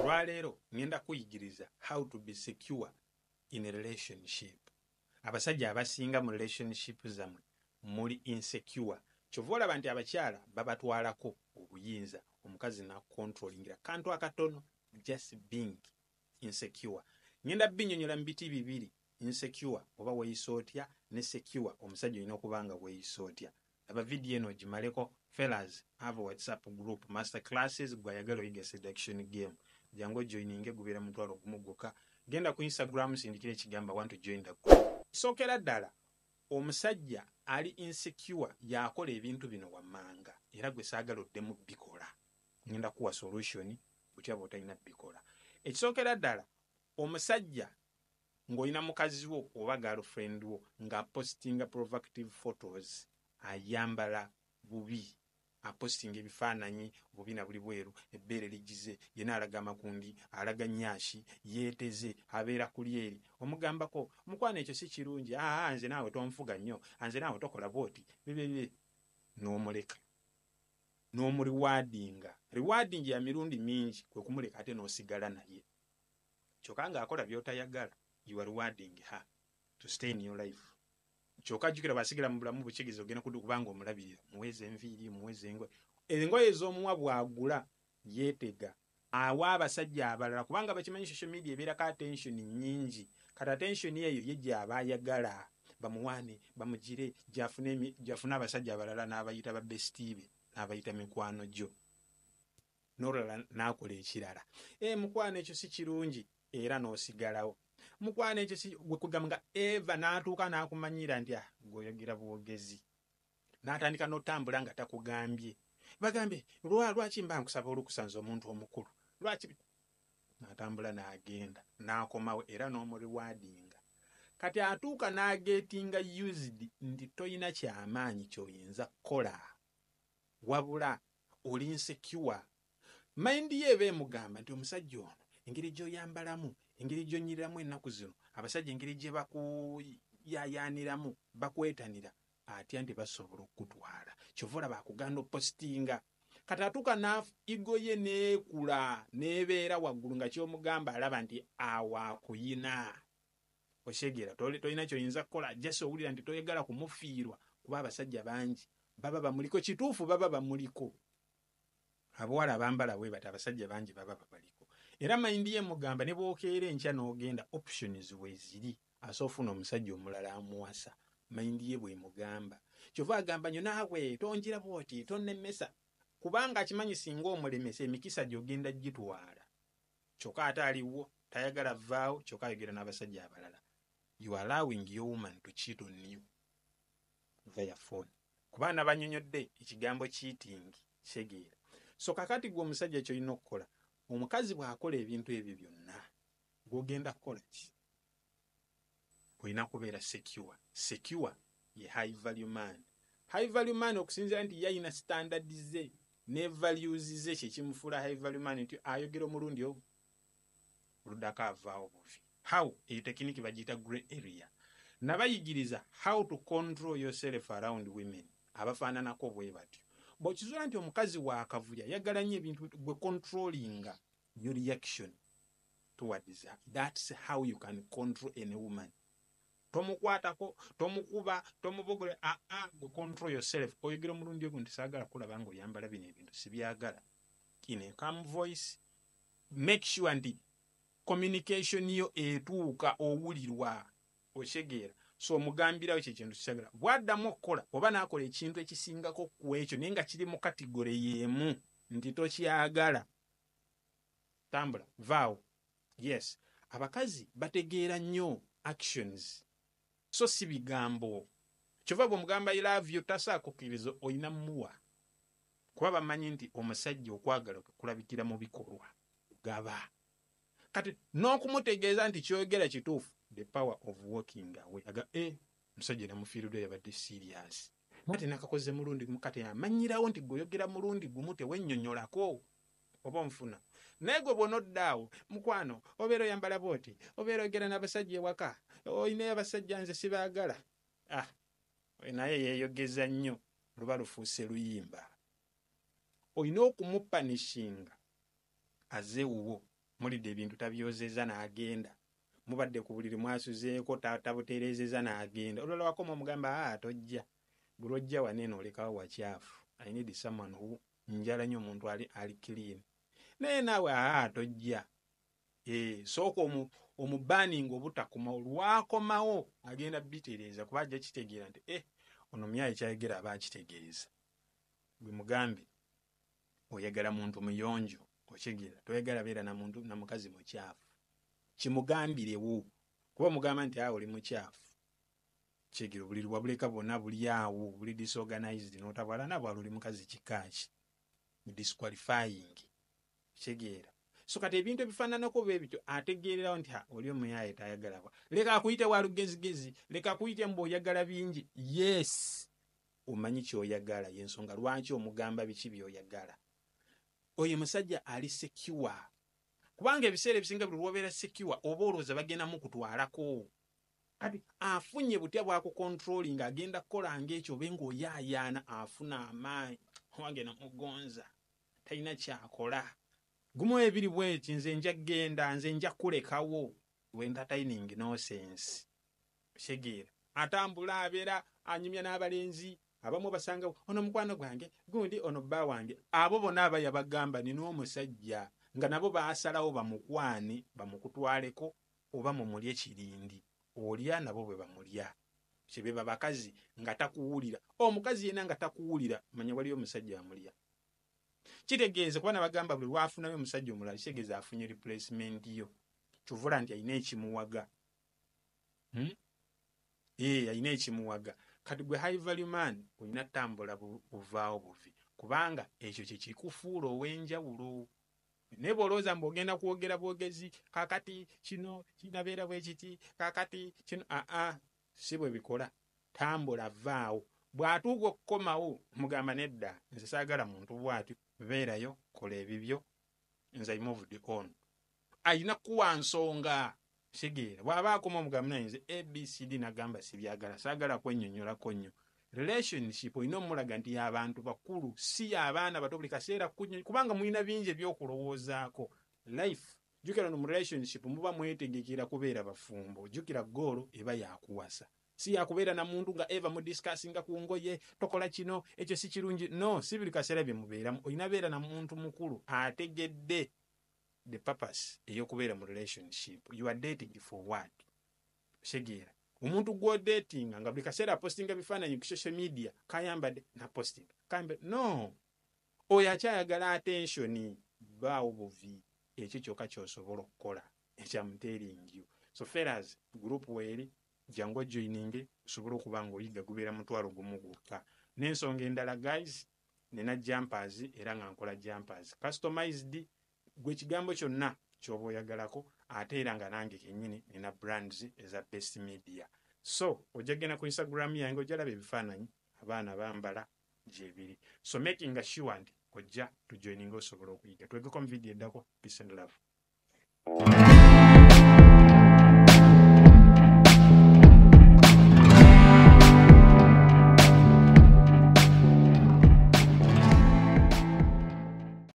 Olwaleero ngenda kuyigiriza how to be secure in a relationship. Abasajja abasinga mu relationship zammwe muli insecure. Kyova olaba nti abakyala babatwalako obuyinza, omukazi nakontrolingira kantu akatono, just being insecure. Ngenda binyonyola mu biti bibiri, insecure oba weeyisa otya, ne secure omusajja olina okuba nga weeyisa otya. Aba video eno gimaleko. Fellas, have a WhatsApp group master classes gwayagala oyiga seduction game. Jango joininge gubera mutwalo gumugoka. Genda ku Instagram sindikire ekigamba want to join the group. Sookera ddala omusajja ali insecure yakola ebintu bino wammanga era gwe saagala oddemu bikola. Ngenda kuwa solution butya bw'otalina bikola. Ekisookera ddala omusajja ng'olina mukazi wo oba girlfriend wo nga postinga provocative photos, ayambala bubi, apostinga ebifaananyi bubina buli bweru, ebbeere ligize, yena alaga amakundi, alaga nnyashi, yeeteze, abeera kuli eri. Omugambako mukwana ekyo si kirungi, nze naawe tonfuga nnyo, nze naawe tokola bwoti, bibibi, n'omuleka n'omuriwaadinga. Rewarding ya mirundi mingi kwe kumuleka ate n'osigala naye. Kyokka ng'akola by'otayagala, you are rewarding her to stay in your life. Kyokka jjukira basigira mu bulamu bukigizo ogenda kubanga omulabirira, muweze enviiri, muweze engoye. Engoye ez'omuwa bw'agula yeetega awa abasajja abalala kubanga bakimanyi social media ebeerako attention nnyingi. Kati attention eyo ye gy'aba ayagala bamuwaane, bamugire, gy'afune abasajja abalala n'abayita ba bestie n'abayita mikwano gyo. N'olala n'akola ekirala. Mukwano ekyo si kirungi era n'osigalawo. Mukwano ekyo si gwe kugamba nga Eva n'atuuka n'akumanyira nti gw'oyogera bwogezi. N'atandika n'otambula nga takugambye. Bagambe lwaki mba nkusaba olukusanza omuntu omukulu. Lwaki n'atambula n'agenda n'akomawo era n'omuriwaadinga. Kati atuuka n'agetinga used nti toyina kyamaanyi ky'oyinza kukola. Wabula oli insecure. Mind ye eba emugamba nti omusajja ono engeri gy'oyambalamu, engeri gy'onyiriramu ennaku zino, abasajja engeri gye bakuyayaaniramu, bakwetanira, atya nti basobola okutwala. Kyova olaba akuganda opostinga. Kati atuuka ego ye n'ekula n'ebeera waggulu nga ky'omugamba alaba nti awakuyina. Oshegera tolina ky'oyinza kukola, jjasa owulira nti toyagala kumufiirwa kuba abasajja bangi baba bamuliko. Kituufu baba bamuliko. Abawala abambala bwe bati abasajja bangi baba babaliko. Era mayindi ye mugamba ne bw'okeera enkya n'ogenda options weeziri asoofuna omusajja omulala amuwasa. Mayindi ye bwe mugamba. Kyova agamba nnyo naawe tongira bwoti tonnemmesa kubanga akimanyi singa omulemesa emikisa gy'ogenda gitwala. Kyokka ate aliwo tayagala vaawo, kyokka ayogera n'abasajja abalala. You are allowing your woman to cheat on you via phone. Kuba nabanyonyodde ekigambo cheating segeera. So kakati gwe omusajja ky'olina okukola, omukazi bw'akola ebintu ebyo byonna gw'ogenda kukola ki? Olina kubeera secure. Secure ye high value man. High value man okusinziira nti yalina standard ze ne values ze kyekimufuula high value man nti ayogera omulundi ogwo oluddako avaawo buvi. How? Eyo tekiniki bagiyita grey area. Nabayigiriza how to control yourself around women. Abafaananako bwe batyo. Bw'okizuula nti omukazi waakavulya yagala nnyo ebintu gwe controllinga your reaction towards her. That's how you can control any woman. Tomukwatako, tomukuba, tomubogole, gwe control yourself. Oyogera omulundi ogwo nti saagala kulaba nga oyambala bino ebintu sibyagala. In a calm voice, make sure nti communication yo etuuka owulirwa. Otegeera. So omugambirawo kye kintu kisagala. Bw'addamu okukola oba n'akola ekintu ekisingako ku ekyo naye nga kiri mu kategore y'emu nti tokyagala, tambula, vaawo. Yes, abakazi bategeera nnyo actions. So si bigambo. Kyova bw'omugamba I love you tasaako kukkiriza oyina muwa. Kuba bamanyi nti omusajja okwagala kulabikira mu bikolwa. Gaba. Kati n'okumutegeeza nti kyogera kituufu. The power of walking away. Musajja namufiiridde yabadde serious. Mati nakakoze mulundi mukate amanyirawo nti goyogera mulundi gumu tewennyonnyolako oba onfuna. Naye gwe bw'onoddaawo mukwano obeera oyambala bwoti, obeera oyogera n'abasajja ewaka, oyinayo abasajja nze sibaagala. Naye yeeyogeza nnyo luba lufuuse luyimba. Olina okumupanishinga aze wuwo mulidde ebintu tabyozeza n'agenda, mubadde ku buliri mwasuzeeko tabutereezeza n'agenda, olulala wakoma omugamba tojja, bulojja wanene olekawo wakyafu. I need someone who njala nnyo omuntu ali clean. Naye naawe tojja. Sooka omubaaninga obutakoma, olwakomawo agenda bitereeza kuba ajja kitegeera nti ono myayi kyayogera aba akitegeeza. Gwe mugambe oyagala muntu muyonjo, okitegeera, toyagala beera na mukazi mukyafu. Kimugambirewo kuba omugamba nti oli mukyafu, kitegeera obuliri wabuleka bwonna buli awo, buli disorganized n'otabwala nabwala oli mukazi kikaaki, disqualifying, kitegeera. So kati ebintu ebifaananako bwebityo ategeererawo nti oli omuyaye tayagala kwa. Leka akuyite wa lugezigezi, leka akuyite mbu oyagala bingi. Yes, omanyi ky'oyagala, y'ensonga lwaki omugamba biki by'oyagala. Oyo musajja ali secure. Kubanga ebiseera ebisinga buli lw'obeera secure oba olowooza bagenda mu kutwalako. Kati afunye butya bwakukontrolling, agenda kukola ng'ekyo obe ng'oyaayaana, afuna amaanyi, wange namugonza, talina kyakola. Gumu ebiri bweti, nze nja genda, nze nja kulekawo. Entertaining nonsense. Kitegeera. Atambula abeera anyumya n'abalenzi, abamu basanga ono mukwano gwange, gundi ono bba wange. Abo bonna abayabagamba nina omusajja nga nabo baasalawo bamukwane bamukutwaleko oba mumulye kirindi. Olya nabo bwe bamulya. Kibeba bakazi nga takuwulira. Omukazi yena nga takuwulira, manya waliyo omusajja amulya. Kitegeeza kuba nabagamba buli lwafunayo omusajja omulala kitegeeza afunye replacement yo. Kivula nti alina ekimuwaga. Alina ekimuwaga. Kati gwe high value man olina tambula buvaawo buvi. Kubanga ekyo kye kikufuula ow'enjawulo. Ne bw'olowooza mb'ogenda kwogera bwogezi, kaakati kino kinabeera bwe kiti, kaakati kino si bwe bikola. Tambula vaawo. Bw'atuuka okukomawo mugamba nedda, nze saagala muntu bw'atyo, beerayo, kola ebibyo, nze I moved on. Ayina kuwa nsonga. Kitegeera. Bw'aba akoma omugamba naye nze ABCD nagamba sibyagala, saagala kwennyonnyolako nnyo. Relationship olina omulaga nti y'abantu bakulu, si y'abaana bato buli kaseera kubanga mulina bingi ebyokulowoozaako. Life, jjukira no mu relationship muba mwetegekera kubeera bafumbo. Jjukira goolo eba yakuwasa. Si yakubeera na muntu nga eva mu discussinga ku ngoye, tokola kino, ekyo si kirungi. No, si buli kaseera bye mubeeramu. Olina beera na muntu mukulu ategedde the purpose ey'okubeera mu relationship. You are dating for what? Kitegeera. Omuntu gwo dating nga buli kaseera postinga bifaananyi ku social media, kayambadde na posting. No. Oyo akyayagala attention, baawo buvi. Ekyo kyokka ky'osobola okukola ekyamuteeringi. So fellas, group weeri jangu joining osobola okuba ng'oyiga gubeera mutwalo gumu gwokka. N'ensonga endala guys, nina jumpers era nga nkola jumpers customized. Gwe kigambo kyonna ky'oba oyagalako ate era nga nange kennyini nina brands eza Best Media. So ojja genda ku Instagram yange ojjalaba ebifaananyi abaana bambala gyebiri. So making sure nti ojja tujoininga osobola okuyiga. Twegeko mu video eddako. Peace and love.